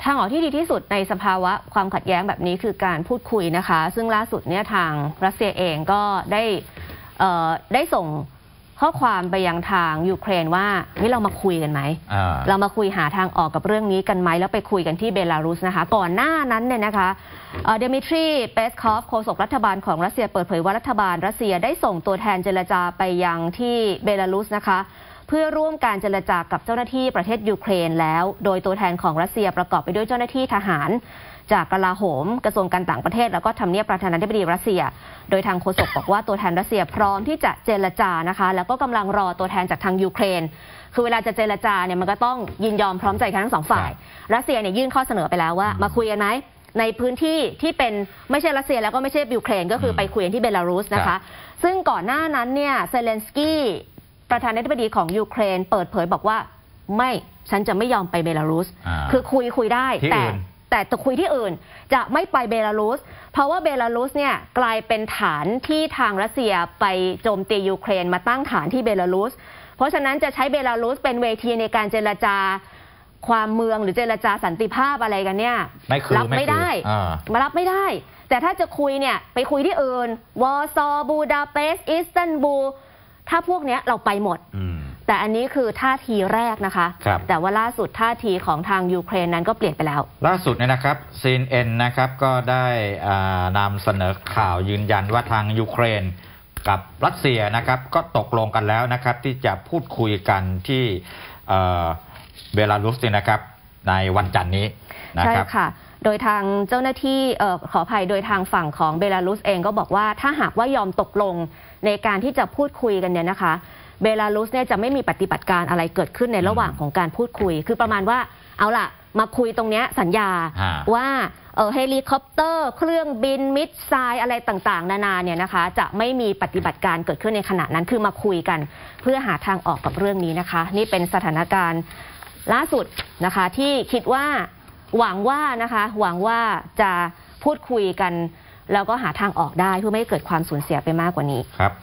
างออกที่ดีที่สุดในสภาวะความขัดแย้งแบบนี้คือการพูดคุยนะคะซึ่งล่าสุดเนี่ยทางรัสเซียเองก็ได้ส่งข้อความไปยังทางยูเครนว่าเรามาคุยกันไหมเรามาคุยหาทางออกกับเรื่องนี้กันไหมแล้วไปคุยกันที่เบลารุสนะคะก่อนหน้านั้นเนี่ยนะคะเดมิทรีเปสคอฟโฆษกรัฐบาลของรัสเซียเปิดเผยว่ารัฐบาลรัสเซียได้ส่งตัวแทนเจรจาไปยังที่เบลารุสนะคะเพื่อร่วมการเจรจากับเจ้าหน้าที่ประเทศยูเครนแล้วโดยตัวแทนของรัสเซียประกอบไปด้วยเจ้าหน้าที่ทหารจากกลาโหมกระทรวงการต่างประเทศแล้วก็ทำเนียบประธานาธิบดีรัสเซียโดยทางโฆษกบอกว่าตัวแทนรัสเซียพร้อมที่จะเจรจานะคะแล้วก็กำลังรอตัวแทนจากทางยูเครนคือเวลาจะเจรจาเนี่ยมันก็ต้องยินยอมพร้อมใจกันทั้งสองฝ่ายรัสเซียเนี่ยยื่นข้อเสนอไปแล้วว่ามาคุยกันไหมในพื้นที่ที่เป็นไม่ใช่รัสเซียแล้วก็ไม่ใช่ยูเครนก็คือไปคุยกันที่เบลารุสนะคะซึ่งก่อนหน้านั้นเนี่ยเซเลนสกี้ประธานาธิบดีของยูเครนเปิดเผยบอกว่าไม่ฉันจะไม่ยอมไปเบลารุสคือคุยได้แต่จะคุยที่อื่นจะไม่ไปเบลารุสเพราะว่าเบลารุสเนี่ยกลายเป็นฐานที่ทางรัสเซียไปโจมตียูเครนมาตั้งฐานที่เบลารุสเพราะฉะนั้นจะใช้เบลารุสเป็นเวทีในการเจรจาความเมืองหรือเจรจาสันติภาพอะไรกันเนี่ยรับไม่ได้มารับไม่ได้แต่ถ้าจะคุยเนี่ยไปคุยที่อื่นวอร์ซอบูดาเปสต์อิสตันบูลถ้าพวกนี้เราไปหมดแต่อันนี้คือท่าทีแรกนะคะแต่ว่าล่าสุดท่าทีของทางยูเครนนั้นก็เปลี่ยนไปแล้วล่าสุดเนี่ยนะครับ CNN นะครับก็ได้นำเสนอข่าวยืนยันว่าทางยูเครนกับรัสเซียนะครับก็ตกลงกันแล้วนะครับที่จะพูดคุยกันที่เบลารุสนะครับในวันจันทร์นี้นะครับใช่ค่ะโดยทางเจ้าหน้าที่ขออภัยโดยทางฝั่งของเบลารุสเองก็บอกว่าถ้าหากว่ายอมตกลงในการที่จะพูดคุยกันเนี่ยนะคะเบลารุสเนี่ยจะไม่มีปฏิบัติการอะไรเกิดขึ้นในระหว่างของการพูดคุยคือประมาณว่าเอาล่ะมาคุยตรงนี้สัญญาว่าเฮลิคอปเตอร์เครื่องบินมิสไซล์อะไรต่างๆนานาเนี่ยนะคะจะไม่มีปฏิบัติการเกิดขึ้นในขณะนั้นคือมาคุยกันเพื่อหาทางออกกับเรื่องนี้นะคะนี่เป็นสถานการณ์ล่าสุดนะคะที่คิดว่าหวังว่าจะพูดคุยกันแล้วก็หาทางออกได้เพื่อไม่ให้เกิดความสูญเสียไปมากกว่านี้ครับ